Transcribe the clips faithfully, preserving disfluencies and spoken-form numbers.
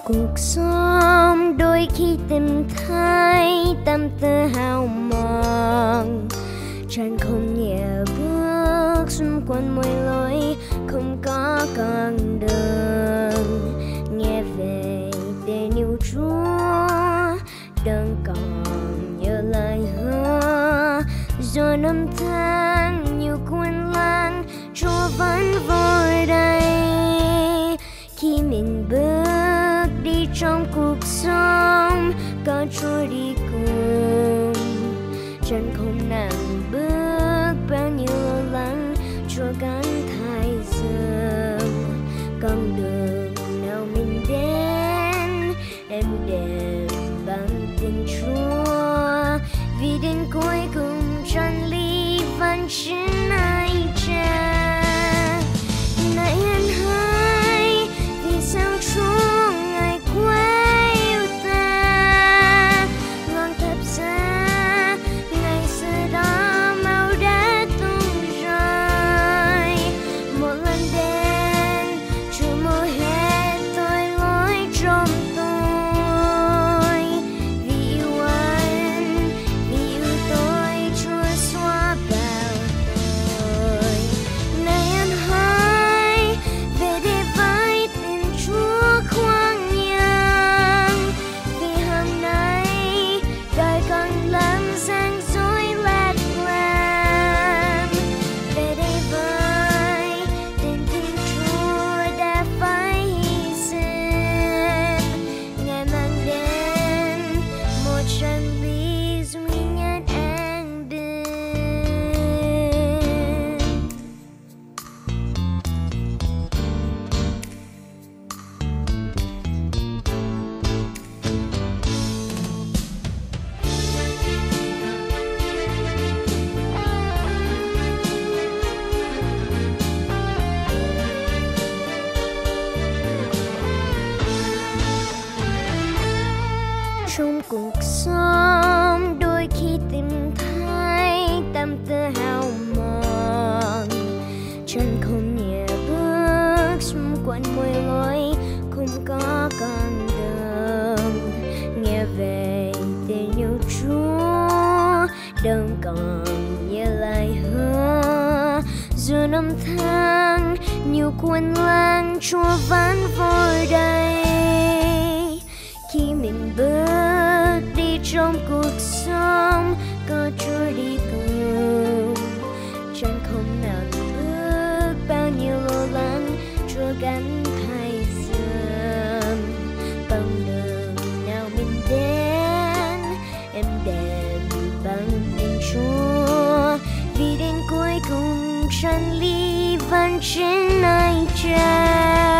Cuộc sống đôi khi tìm thấy tâm tư hao mòn, chẳng không nhẹ bước xung quanh mỗi lối, không có con đường nghe về tình yêu Chúa, đừng còn nhớ lời hứa. Rồi năm tháng nhiều quên lãng, Chúa vẫn vui đây khi mình bước đi trong cuộc sống, có Chúa đi cùng. Chân không nặng bước bao nhiêu lo lắng, Chúa gắn thay dừng con đường nào mình đến, em đến bằng tình Chúa, vì đến cuối cùng chân lý vẫn chỉ ai cha. Này anh hỡi, vì sao Chúa ngài quá yêu ta, ngon thật ra ngày xưa đó máu đã tung rơi. Một lần đến Chúa mua hết tội lỗi trong tôi, vì yêu anh, vì yêu tôi, Chúa xóa bao tội. Này anh hỡi, về đây với tình Chúa khoan nhường, vì hôm nay đời còn lắm gian dối lạc lam. Về đây với tình Thiên Chúa đã phải hy sinh, Ngài mang đến một chân lý duy nhất an bình. Trong cuộc sống đôi khi tìm thấy tâm tư hao mòn, chân không nhẹ bước xung quanh mỗi lối, không có con đường nghe về tình yêu Chúa, đừng còn nhớ lời hứa. Dù năm tháng nhiều quên lãng, Chúa vẫn vui đây khi mình bước đi trong cuộc sống, có Chúa đi cùng. Chân không nào bước bao nhiêu lo lắng, Chúa gắn thay dừng bằng đường nào mình đến, em đến bằng tình Chúa, vì đến cuối cùng chân lý vẫn trên ai cha.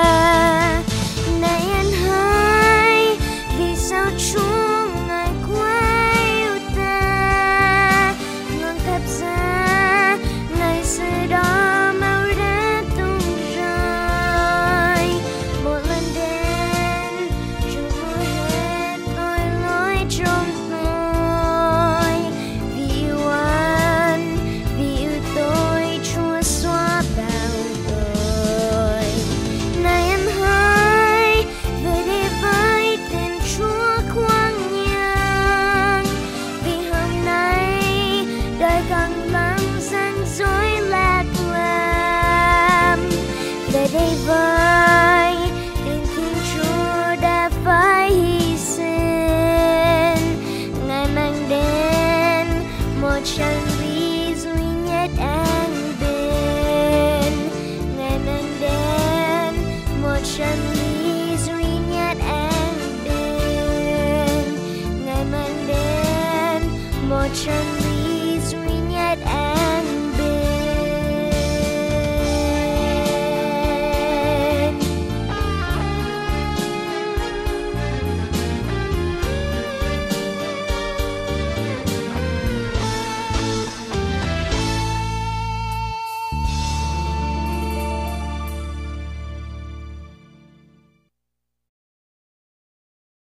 Này anh hỡi, vì sao Chúa ngài quá yêu ta, ngon thật ra ngày xưa đó máu đã tung rơi. Một lần đến Chúa mua hết tội lỗi trong tôi, vì yêu anh, vì yêu tôi, Chúa xóa bao tội. Này anh hỡi, về đây với tình Chúa khoan nhường, vì hôm nay đời còn lắm gian dối lạc lam. Về đây với tình Thiên Chúa đã phải hy sinh, Ngài mang đến một chân lý duy nhất an bình, Ngài mang đến một chân lý duy nhất an bình, Ngài mang đến một chân